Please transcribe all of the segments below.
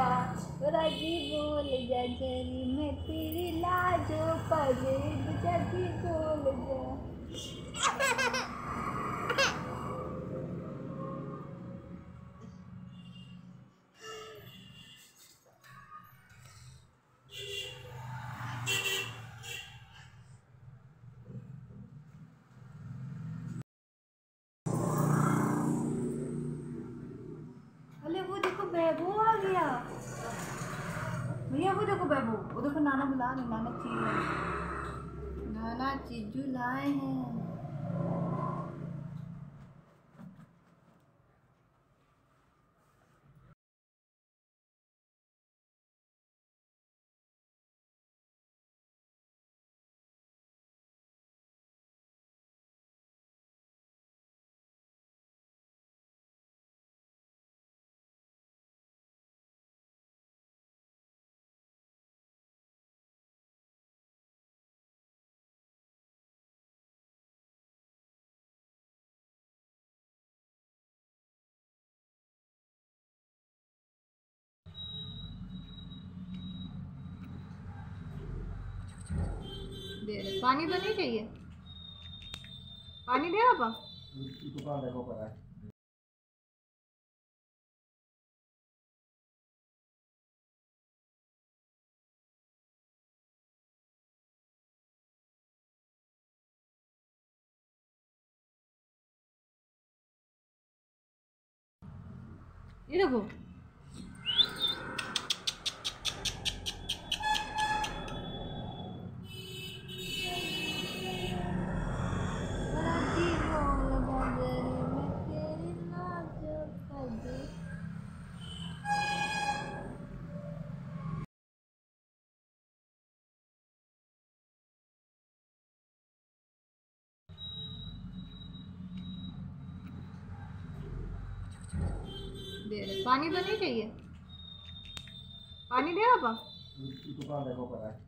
राजी बोल जा जरी मैं तेरी लाजो परेड जगी बोल जा। अरे वो देखो बैबू आ गया भैया, वो देखो बैबू, वो देखो नाना बुला रहे, नाना चीजू लाए हैं। दे रहे पानी तो नहीं चाहिए, पानी दे पापा। देखो पर है। ये देखो दे रहे पानी तो नहीं चाहिए, पानी दे पापा। देखो पर है।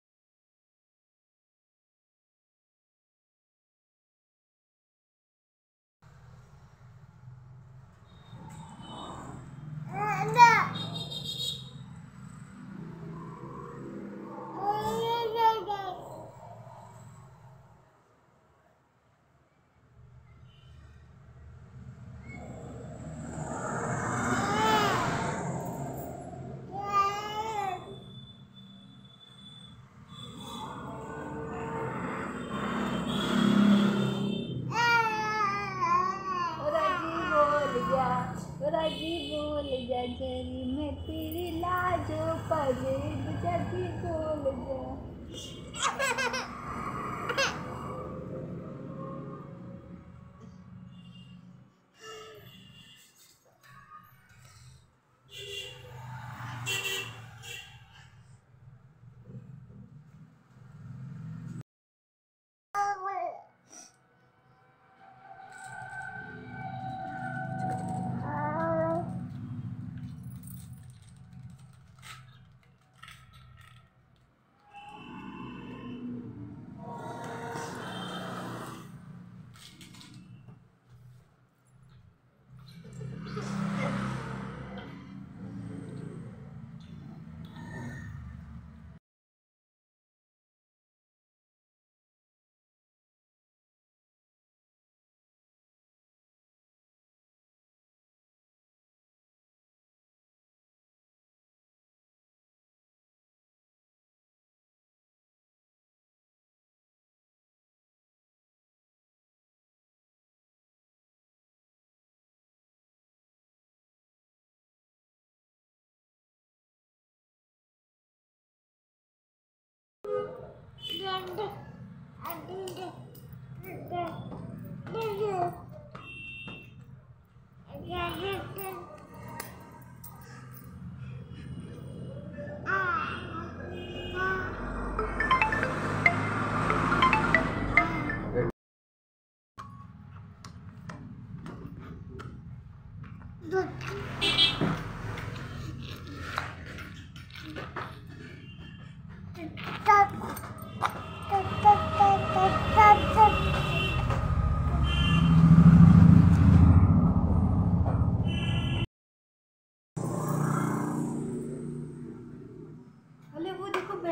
राजी बोल जा जरी मैं तेरी लाजो परेड जगी बोल जा।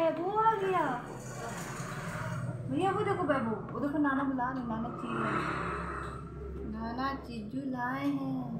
बेबू आ गया भैया। वो देखो बेबू, वो देखो नाना बुला रहे, नाना चीजू लाए हैं।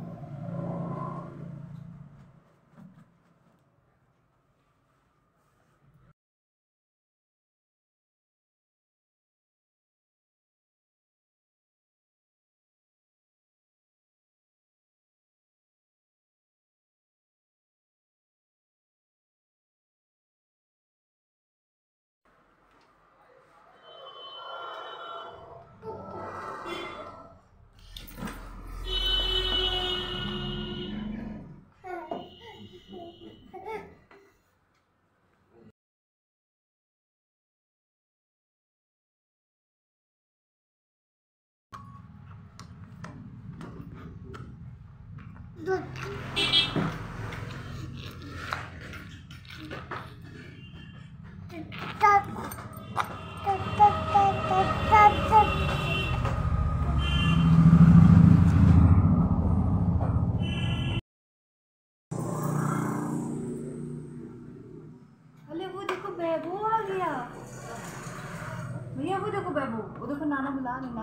अरे वो देखो बेबू आ गया भैया। वो देखो बेबू, वो देखो नाना बुला रहे,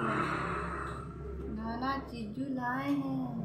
नाना चीजू लाए हैं।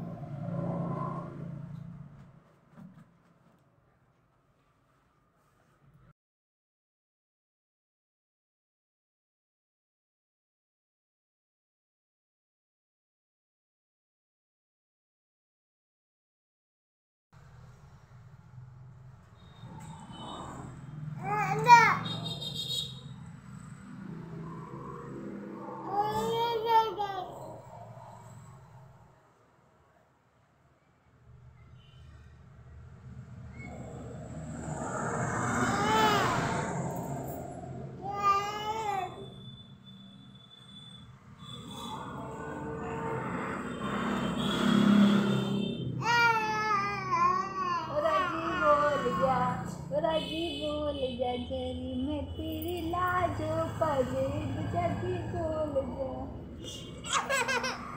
राजी बोल जा जरी मैं तेरी लाजो पर जगी बोल जा।